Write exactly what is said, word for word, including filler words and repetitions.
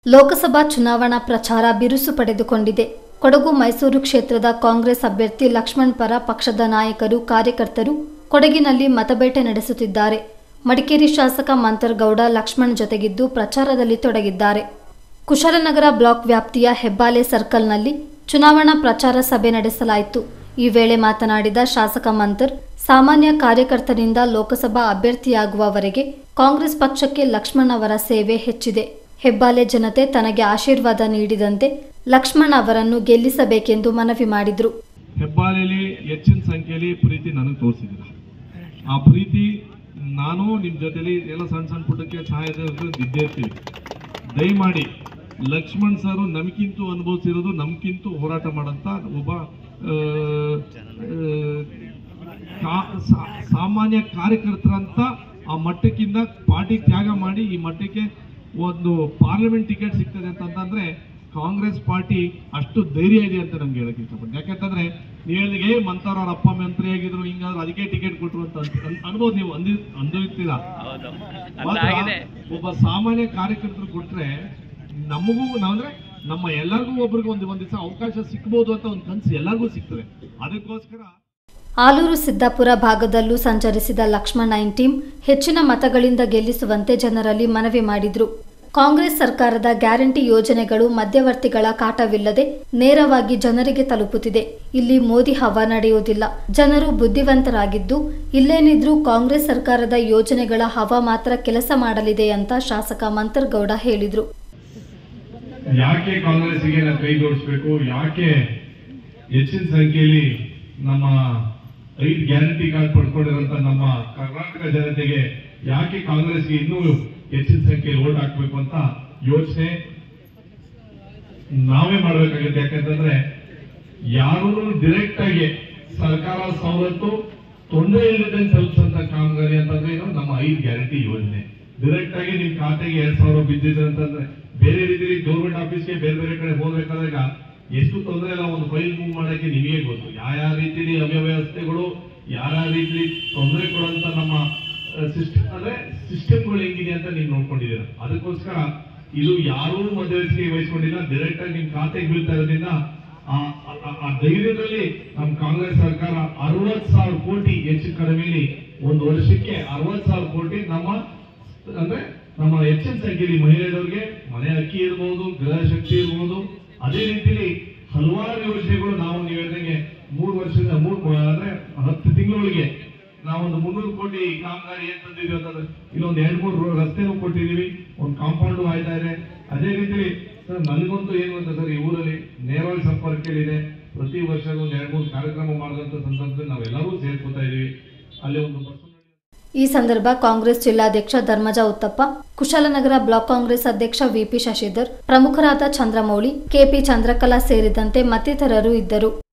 ಲೋಕಸಭಾ ಚುನಾವಣಾ ಪ್ರಚಾರ ಬಿರುಸು ಪಡೆದುಕೊಂಡಿದೆ. ಕೊಡಗು ಮೈಸೂರು ಕ್ಷೇತ್ರದ ಕಾಂಗ್ರೆಸ್ ಅಭ್ಯರ್ಥಿ ಲಕ್ಷ್ಮಣ್ ಪರ ಪಕ್ಷದ ನಾಯಕರು ಕಾರ್ಯಕರ್ತರು ಕೊಡಗಿನಲ್ಲಿ ಮತಬೇಟೆ ನಡೆಸುತ್ತಿದ್ದಾರೆ. ಮಡಿಕೇರಿ ಶಾಸಕ ಮಂತರಗೌಡ ಲಕ್ಷ್ಮಣ್ ಜೊತೆಗಿದ್ದು ಪ್ರಚಾರದಲ್ಲಿ ತೊಡಗಿದ್ದಾರೆ. ಕುಶಾಲನಗರ ಬ್ಲಾಕ್ ವ್ಯಾಪ್ತಿಯ ಹೆಬ್ಬಾಲೆ ಸರ್ಕಲ್ನಲ್ಲಿ ಚುನಾವಣಾ ಪ್ರಚಾರ ಸಭೆ ನಡೆಸಲಾಯಿತು. ಈ ವೇಳೆ ಮಾತನಾಡಿದ ಶಾಸಕ ಮಂತರ್, ಸಾಮಾನ್ಯ ಕಾರ್ಯಕರ್ತರಿಂದ ಲೋಕಸಭಾ ಅಭ್ಯರ್ಥಿಯಾಗುವವರೆಗೆ ಕಾಂಗ್ರೆಸ್ ಪಕ್ಷಕ್ಕೆ ಲಕ್ಷ್ಮಣ್ ಅವರ ಸೇವೆ ಹೆಚ್ಚಿದೆ. ಹೆಬ್ಬಾಲೆ ಜನತೆ ತನಗೆ ಆಶೀರ್ವಾದ ನೀಡಿದಂತೆ ಲಕ್ಷ್ಮಣ್ ಅವರನ್ನು ಗೆಲ್ಲಿಸಬೇಕೆಂದು ಮನವಿ ಮಾಡಿದರು. ಹೆಬ್ಬಾಲೆಯಲ್ಲಿ ಹೆಚ್ಚಿನ ಸಂಖ್ಯೆಯಲ್ಲಿ ಪ್ರೀತಿ ನನಗೆ ತೋರಿಸಿದ್ದೀರ. ಆ ಪ್ರೀತಿ ನಾನು ನಿಮ್ಮ ಜೊತೆಲಿ ಎಲ್ಲ ಸಣ್ಣ ಸಣ್ಣ ಪುಟ್ಟಕ್ಕೆ ಸಹಾಯ ಇದ್ದೇ ಇರ್ತೀವಿ. ದಯಮಾಡಿ ಲಕ್ಷ್ಮಣ್ ಸರ್ ನಮಗಿಂತೂ ಅನುಭವಿಸಿರೋದು, ನಮ್ಗಿಂತೂ ಹೋರಾಟ ಮಾಡೋಂಥ ಒಬ್ಬ ಸಾಮಾನ್ಯ ಕಾರ್ಯಕರ್ತರಂತ ಆ ಮಟ್ಟಕ್ಕಿಂತ ಪಾರ್ಟಿ ತ್ಯಾಗ ಮಾಡಿ ಈ ಮಟ್ಟಕ್ಕೆ ಒಂದು ಪಾರ್ಲಿಮೆಂಟ್ ಟಿಕೆಟ್ ಸಿಗ್ತದೆ ಅಂತಂದ್ರೆ ಕಾಂಗ್ರೆಸ್ ಪಾರ್ಟಿ ಅಷ್ಟು ಧೈರ್ಯ ಇದೆ ಅಂತ ನಮ್ಗೆ ಹೇಳಕ್ ಇಷ್ಟಪಡ್ತೀನಿ. ಯಾಕಂತಂದ್ರೆ ನೀವು ಹೇಳಿಗೆ ಮಂತವ್ರ ಅವ್ರ ಅಪ್ಪ ಮಂತ್ರಿ ಆಗಿದ್ರು, ಹಿಂಗಾದ್ರು ಅದಕ್ಕೆ ಟಿಕೆಟ್ ಕೊಟ್ಟರು ಅಂತ ಅನ್ಬೋದು, ನೀವು ಅಂದಿ ಅಂದಿರ್ತೀರಾ. ಒಬ್ಬ ಸಾಮಾನ್ಯ ಕಾರ್ಯಕರ್ತರು ಕೊಟ್ರೆ ನಮಗೂ ನಾವಂದ್ರೆ ನಮ್ಮ ಎಲ್ಲರಿಗೂ ಒಬ್ರಿಗೂ ಒಂದು ಒಂದ್ ದಿವಸ ಅವಕಾಶ ಸಿಕ್ಬಹುದು ಅಂತ ಒಂದು ಕನಸು ಎಲ್ಲರಿಗೂ ಸಿಗ್ತದೆ. ಅದಕ್ಕೋಸ್ಕರ ಆಲೂರು ಸಿದ್ದಾಪುರ ಭಾಗದಲ್ಲೂ ಸಂಚರಿಸಿದ ಲಕ್ಷ್ಮಣ್ ನೈನ್ ಟೀಮ್ ಹೆಚ್ಚಿನ ಮತಗಳಿಂದ ಗೆಲ್ಲಿಸುವಂತೆ ಜನರಲ್ಲಿ ಮನವಿ ಮಾಡಿದ್ರು. ಕಾಂಗ್ರೆಸ್ ಸರ್ಕಾರದ ಗ್ಯಾರಂಟಿ ಯೋಜನೆಗಳು ಮಧ್ಯವರ್ತಿಗಳ ಕಾಟವಿಲ್ಲದೆ ನೇರವಾಗಿ ಜನರಿಗೆ ತಲುಪುತ್ತಿದೆ. ಇಲ್ಲಿ ಮೋದಿ ಹವಾ ನಡೆಯುವುದಿಲ್ಲ. ಜನರು ಬುದ್ಧಿವಂತರಾಗಿದ್ದು ಇಲ್ಲೇನಿದ್ರೂ ಕಾಂಗ್ರೆಸ್ ಸರ್ಕಾರದ ಯೋಜನೆಗಳ ಹವಾ ಮಾತ್ರ ಕೆಲಸ ಮಾಡಲಿದೆ ಅಂತ ಶಾಸಕ ಮಂತರಗೌಡ ಹೇಳಿದ್ರು. ಯಾಕೆ ಕಾಂಗ್ರೆಸ್ಗೆ ನಾವು ಕೈ ಜೋಡಿಸಬೇಕು, ಯಾಕೆ ಹೆಚ್ಚಿನ ಸಂಖ್ಯೆಯಲ್ಲಿ ನಮ್ಮ ಐದು ಗ್ಯಾರಂಟಿ ಕಾರ್ಡ್ ಪಡ್ಕೊಂಡಿರುವಂತ ನಮ್ಮ ಕರ್ನಾಟಕ ಜನತೆಗೆ ಯಾಕೆ ಕಾಂಗ್ರೆಸ್ಗೆ ಇನ್ನೂ ಹೆಚ್ಚಿನ ಸಂಖ್ಯೆಯಲ್ಲಿ ಓಟ್ ಹಾಕ್ಬೇಕು ಅಂತ ಯೋಚನೆ ನಾವೇ ಮಾಡ್ಬೇಕಾಗುತ್ತೆ. ಯಾಕಂತಂದ್ರೆ ಯಾರು ಡೈರೆಕ್ಟ್ ಆಗಿ ಸರ್ಕಾರ ಸವಲತ್ತು ತೊಂದರೆ ಇಲ್ಲದೆ ತಲುಪಿಸಂತ ಕಾಮಗಾರಿ ಅಂತಂದ್ರೆ ಇದು ನಮ್ಮ ಐದು ಗ್ಯಾರಂಟಿ ಯೋಜನೆ. ಡೈರೆಕ್ಟ್ ಆಗಿ ನಿಮ್ ಖಾತೆಗೆ ಎರಡ್ ಸಾವಿರ ಬಿದ್ದಿದೆ ಅಂತಂದ್ರೆ ಬೇರೆ ರೀತಿಯಲ್ಲಿ ಗೌರ್ಮೆಂಟ್ ಆಫೀಸ್ಗೆ ಬೇರೆ ಬೇರೆ ಕಡೆ ಹೋಗ್ಬೇಕಾದಾಗ ಎಷ್ಟು ತೊಂದರೆ ಇಲ್ಲ. ಒಂದು ಫೈಲ್ ಮೂವ್ ಮಾಡಕ್ಕೆ ನಿಮಗೆ ಗೊತ್ತು ಯಾವ ರೀತಿಯಲ್ಲಿ ಅವ್ಯವಸ್ಥೆಗಳು, ಯಾವ ರೀತಿ ತೊಂದರೆ ಕೊಡುವಂತ ನಮ್ಮ ಸಿಸ್ಟಮ್ ಅಂದ್ರೆ ಸಿಸ್ಟಮ್ಗಳು ಹೆಂಗಿದೆ ಅಂತ ನೀವು ನೋಡ್ಕೊಂಡಿದ್ದೀರ. ಅದಕ್ಕೋಸ್ಕರ ಇದು ಯಾರೂ ಮಧ್ಯವರ್ತಿ ವಹಿಸ್ಕೊಂಡಿಲ್ಲ, ಡೈರೆಕ್ಟ್ ಆಗಿ ನಿಮ್ ಖಾತೆಗೆ ಬೀಳ್ತಾ ಇರೋದ್ರಿಂದ ಆ ಧೈರ್ಯದಲ್ಲಿ ನಮ್ಮ ಕಾಂಗ್ರೆಸ್ ಸರ್ಕಾರ ಅರವತ್ ಸಾವಿರ ಕೋಟಿ ಹೆಚ್ಚು ಕಡಿಮೆಯಲ್ಲಿ ಒಂದು ವರ್ಷಕ್ಕೆ ಅರವತ್ ಸಾವಿರ ಕೋಟಿ ನಮ್ಮ ಅಂದ್ರೆ ನಮ್ಮ ಹೆಚ್ಚಿನ ಸಂಖ್ಯೆಯಲ್ಲಿ ಮಹಿಳೆಯರಿಗೆ ಮನೆ ಅಕ್ಕಿ ಇರ್ಬೋದು, ಗೃಹ ಶಕ್ತಿ ಇರ್ಬೋದು, ಅದೇ ರೀತಿಯಲ್ಲಿ ಹಲವಾರು ಯೋಜನೆಗಳು ನಾವು ನೀವು ಹೇಳಿದಂಗೆ ಮೂರು ವರ್ಷದ ಮೂರು ಅಂದ್ರೆ ಹತ್ತು ತಿಂಗಳೊಳಗೆ ನಾವೊಂದು ಮುನ್ನೂರು ಕೋಟಿ ಕಾಮಗಾರಿ ಏನ್ ತಂದಿದ್ವಿ ಅಂತಂದ್ರೆ ಇಲ್ಲೊಂದು ಎರಡ್ ಮೂರು ರಸ್ತೆನೂ ಕೊಟ್ಟಿದೀವಿ, ಒಂದು ಕಾಂಪೌಂಡ್ ಆಯ್ತಾ ಇದೆ. ಅದೇ ರೀತಿಯಲ್ಲಿ ಸರ್ ನನಗಂತೂ ಏನು ಅಂತ ಸರ್, ಈ ಊರಲ್ಲಿ ನೇರವಾಗಿ ಸಂಪರ್ಕದಲ್ಲಿದೆ. ಪ್ರತಿ ವರ್ಷ ಒಂದು ಎರಡ್ ಮೂರು ಕಾರ್ಯಕ್ರಮ ಮಾಡಿದಂತ ಸಂದರ್ಭದಲ್ಲಿ ನಾವೆಲ್ಲರೂ ಸೇರ್ಕೊತಾ ಇದೀವಿ. ಅಲ್ಲಿ ಒಂದು ಈ ಸಂದರ್ಭ ಕಾಂಗ್ರೆಸ್ ಜಿಲ್ಲಾಧ್ಯಕ್ಷ ಧರ್ಮಜ ಉತ್ತಪ್ಪ, ಕುಶಾಲನಗರ ಬ್ಲಾಕ್ ಕಾಂಗ್ರೆಸ್ ಅಧ್ಯಕ್ಷ ವಿಪಿ ಶಶಿಧರ್, ಪ್ರಮುಖರಾದ ಚಂದ್ರಮೌಳಿ, ಕೆಪಿ ಚಂದ್ರಕಲಾ ಸೇರಿದಂತೆ ಮತ್ತಿತರರು ಇದ್ದರು.